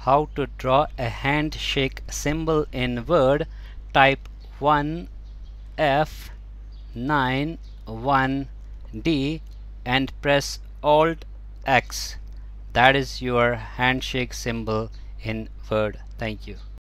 how to draw a handshake symbol in Word. Type 1F91D and press Alt X. That is your handshake symbol in Word. Thank you.